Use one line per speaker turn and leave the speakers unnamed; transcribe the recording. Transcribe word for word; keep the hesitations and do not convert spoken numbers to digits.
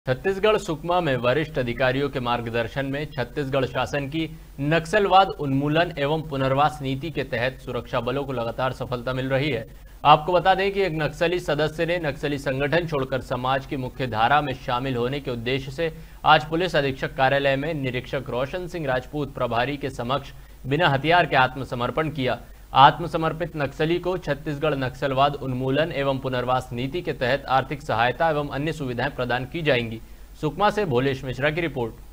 छत्तीसगढ़ सुकमा में वरिष्ठ अधिकारियों के मार्गदर्शन में छत्तीसगढ़ शासन की नक्सलवाद उन्मूलन एवं पुनर्वास नीति के तहत सुरक्षा बलों को लगातार सफलता मिल रही है। आपको बता दें कि एक नक्सली सदस्य ने नक्सली संगठन छोड़कर समाज की मुख्य धारा में शामिल होने के उद्देश्य से आज पुलिस अधीक्षक कार्यालय में निरीक्षक रोशन सिंह राजपूत प्रभारी के समक्ष बिना हथियार के आत्मसमर्पण किया। आत्मसमर्पित नक्सली को छत्तीसगढ़ नक्सलवाद उन्मूलन एवं पुनर्वास नीति के तहत आर्थिक सहायता एवं अन्य सुविधाएं प्रदान की जाएंगी। सुकमा से भोलेश मिश्रा की रिपोर्ट।